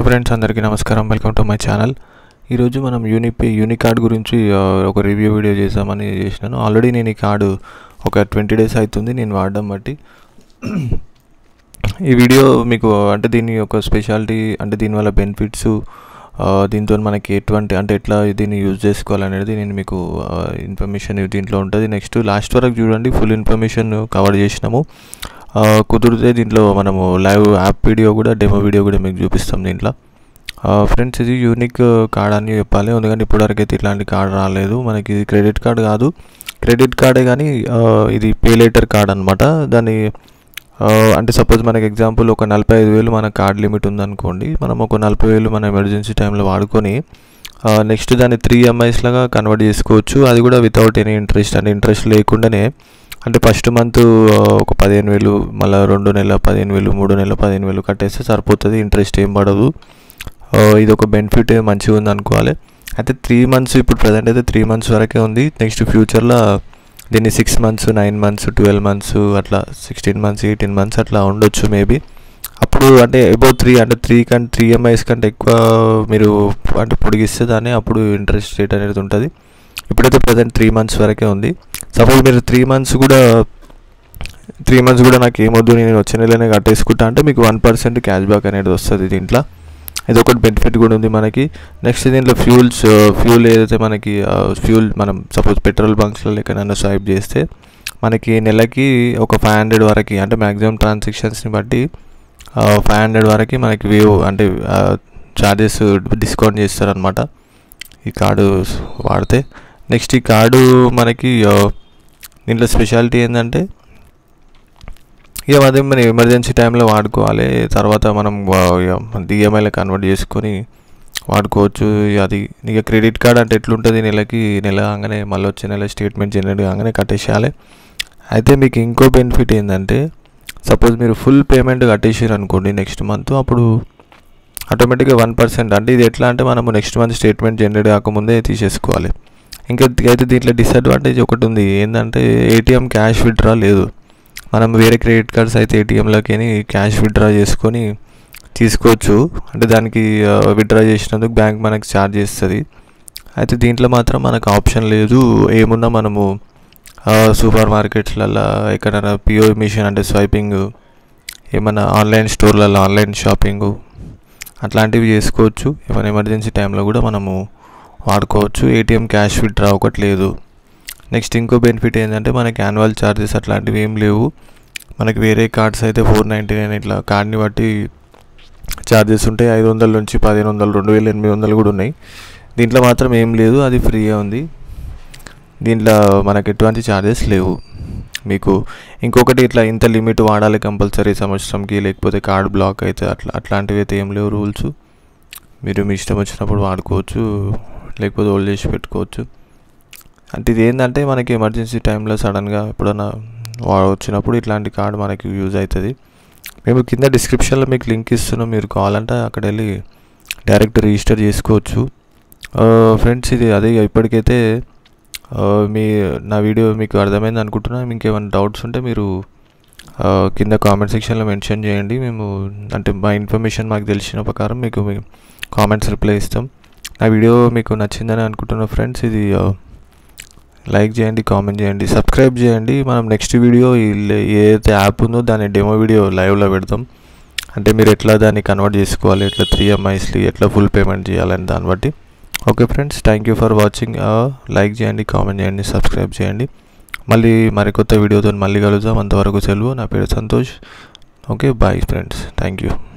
Friends అందరికీ నమస్కారం. Welcome to my channel. ఈరోజు మనం యూనికార్డ్ గురించి ఒక రివ్యూ వీడియో చేసినాను. ఆల్రెడీ నేను ఈ కార్డు ఒక 20 days అవుతుంది నేను వాడడం బట్టి. ఈ వీడియో మీకు అంటే దీని యొక్క స్పెషాలిటీ అంటే దీనివల్ల బెనిఫిట్స్, దీంతో మనకి ఎటువంటి అంటే ఎట్లా దీన్ని యూజ్ చేసుకోవాలనేది నేను మీకు ఇన్ఫర్మేషన్ దీంట్లో ఉంటుంది. నెక్స్ట్ లాస్ట్ వరకు చూడండి, ఫుల్ ఇన్ఫర్మేషన్ కవర్ చేసినాము. కుదిరితే దీంట్లో మనము లైవ్ యాప్ వీడియో కూడా డెమో వీడియో కూడా మీకు చూపిస్తాం దీంట్లో. ఫ్రెండ్స్ ఇది యూనిక్ కార్డ్ అని చెప్పాలి, ఎందుకంటే ఇప్పటివరకు అయితే ఇట్లాంటి కార్డ్ రాలేదు మనకి. ఇది క్రెడిట్ కార్డ్ కాదు, క్రెడిట్ కార్డే కానీ ఇది పే లేటర్ కార్డ్ అనమాట. దాన్ని అంటే సపోజ్ మనకి ఎగ్జాంపుల్ ఒక 45,000 మన కార్డ్ లిమిట్ ఉందనుకోండి, మనం ఒక 40,000 మన ఎమర్జెన్సీ టైంలో వాడుకొని నెక్స్ట్ దాన్ని 3 EMIs లాగా కన్వర్ట్ చేసుకోవచ్చు. అది కూడా వితౌట్ ఎనీ ఇంట్రెస్ట్, అంటే ఇంట్రెస్ట్ లేకుండానే. అంటే ఫస్ట్ మంత్ ఒక 15,000, మళ్ళీ 2 నెలల 15,000, 3 నెలల 15,000 కట్టేస్తే సరిపోతుంది, ఇంట్రెస్ట్ ఏం పడదు. ఇది ఒక బెనిఫిట్ మంచిగా ఉంది అనుకోవాలి. అయితే 3 months ఇప్పుడు ప్రజెంట్ అయితే 3 months వరకే ఉంది. నెక్స్ట్ ఫ్యూచర్లో దీన్ని 6 months, 9 months, 12 months అట్లా 16 months, 18 months అట్లా ఉండొచ్చు మేబీ. అప్పుడు అంటే అబౌవ్ 3 అంటే 3 EMIs కంటే ఎక్కువ మీరు అంటే పొడిగిస్తే దాన్ని అప్పుడు ఇంట్రెస్ట్ రేట్ అనేది ఉంటుంది. ఇప్పుడైతే ప్రజెంట్ 3 months వరకే ఉంది. సపోజ్ మీరు 3 months కూడా నాకు ఏమొద్దు, నేను వచ్చే నెలనే కట్టేసుకుంటా అంటే మీకు 1% క్యాష్ బ్యాక్ అనేది వస్తుంది దీంట్లో. ఇది ఒకటి బెనిఫిట్ కూడా ఉంది మనకి. నెక్స్ట్ దీంట్లో ఫ్యూల్ ఏదైతే మనకి ఫ్యూల్ మనం సపోజ్ పెట్రోల్ బంక్స్లో ఎక్కడైనా స్వైప్ చేస్తే మనకి నెలకి ఒక 500 వరకు, అంటే మ్యాక్సిమం ట్రాన్సాక్షన్స్ని బట్టి 500 వరకు మనకి అంటే ఛార్జెస్ డిస్కౌంట్ చేస్తారనమాట ఈ కార్డు వాడితే. నెక్స్ట్ ఈ కార్డు మనకి దీంట్లో స్పెషాలిటీ ఏంటంటే ఇక అదే మనం ఎమర్జెన్సీ టైంలో వాడుకోవాలి, తర్వాత మనం ఈఎంఐలో కన్వర్ట్ చేసుకొని వాడుకోవచ్చు. అది ఇక క్రెడిట్ కార్డ్ అంటే ఎట్లుంటుంది, నెల కాగానే మళ్ళీ వచ్చే నెల స్టేట్మెంట్ జనరేట్ కాగానే కట్టేసేయాలి. అయితే మీకు ఇంకో బెనిఫిట్ ఏంటంటే సపోజ్ మీరు ఫుల్ పేమెంట్ కట్టేసారు అనుకోండి నెక్స్ట్ మంత్, అప్పుడు ఆటోమేటిక్గా 1%, అంటే ఇది ఎట్లా అంటే మనము నెక్స్ట్ మంత్ స్టేట్మెంట్ జనరేట్ కాకముందే తీసేసుకోవాలి. ఇంకా అయితే దీంట్లో డిసడ్వాంటేజ్ ఒకటి ఉంది, ఏంటంటే ఏటీఎం క్యాష్ విత్డ్రా లేదు. మనం వేరే క్రెడిట్ కార్డ్స్ అయితే ఏటీఎంలోకి క్యాష్ విత్డ్రా చేసుకొని తీసుకోవచ్చు, అంటే దానికి విత్డ్రా చేసినందుకు బ్యాంక్ మనకి ఛార్జ్ చేస్తుంది. అయితే దీంట్లో మాత్రం మనకు ఆప్షన్ లేదు. ఏమున్నా మనము సూపర్ మార్కెట్స్లలో ఎక్కడైనా పిఓ మిషన్ అంటే స్వైపింగ్, ఏమైనా ఆన్లైన్ స్టోర్లలో ఆన్లైన్ షాపింగ్ అట్లాంటివి చేసుకోవచ్చు. ఏమైనా ఎమర్జెన్సీ టైంలో కూడా మనము వాడుకోవచ్చు. ఏటీఎం క్యాష్ విత్డ్రా ఒకటి లేదు. నెక్స్ట్ ఇంకో బెనిఫిట్ ఏంటంటే మనకి యాన్యువల్ ఛార్జెస్ అట్లాంటివి ఏం లేవు. మనకి వేరే కార్డ్స్ అయితే 499 ఇట్లా కార్డ్ని బట్టి ఛార్జెస్ ఉంటాయి. 500 నుంచి 1,500, 2,800 కూడా ఉన్నాయి. దీంట్లో మాత్రం ఏం లేదు, అది ఫ్రీగా ఉంది. దీంట్లో మనకి ఎటువంటి ఛార్జెస్ లేవు. మీకు ఇంకొకటి ఇట్లా ఇంత లిమిట్ వాడాలి కంపల్సరీ సంవత్సరంకి, లేకపోతే కార్డ్ బ్లాక్ అయితే అట్లాంటివి అయితే ఏం లేవు రూల్స్. మీరు మీ ఇష్టం వచ్చినప్పుడు వాడుకోవచ్చు, లేకపోతే హోల్డ్ చేసి పెట్టుకోవచ్చు. అంటే ఇది ఏంటంటే మనకి ఎమర్జెన్సీ టైంలో సడన్గా ఎప్పుడైనా వచ్చినప్పుడు ఇట్లాంటి కార్డు మనకి యూజ్ అవుతుంది. మేము కింద డిస్క్రిప్షన్లో మీకు లింక్ ఇస్తున్నాం, మీరు కావాలంటే అక్కడ వెళ్ళి డైరెక్ట్ రిజిస్టర్ చేసుకోవచ్చు. ఫ్రెండ్స్ ఇది అదే, ఇప్పటికైతే నా వీడియో మీకు అర్థమైంది అనుకుంటున్నా. ఇంకేమైనా డౌట్స్ ఉంటే మీరు కింద కామెంట్ సెక్షన్లో మెన్షన్ చేయండి. మేము అంటే మా ఇన్ఫర్మేషన్ మాకు తెలిసిన ప్రకారం మీకు కామెంట్స్ రిప్లై ఇస్తాం. నా వీడియో మీకు నచ్చిందని అనుకుంటున్నా ఫ్రెండ్స్. ఇది లైక్ చేయండి, కామెంట్ చేయండి, సబ్స్క్రైబ్ చేయండి. మనం నెక్స్ట్ వీడియో ఏదైతే యాప్ ఉందో దాని డెమో వీడియో లైవ్లో పెడతాం. అంటే మీరు ఎట్లా దాన్ని కన్వర్ట్ చేసుకోవాలి, ఎట్లా 3 EMIs ఎట్లా ఫుల్ పేమెంట్ చేయాలని దాన్ని బట్టి. Okay friends, thank you for watching. Like చేయండి, కామెంట్ చేయండి, సబ్స్క్రైబ్ చేయండి. మళ్ళీ మరికొత్త వీడియోతో మళ్ళీ కలుద్దాం. అంతవరకు సెలవు. నా పేరు Santosh. Okay, bye friends, thank you.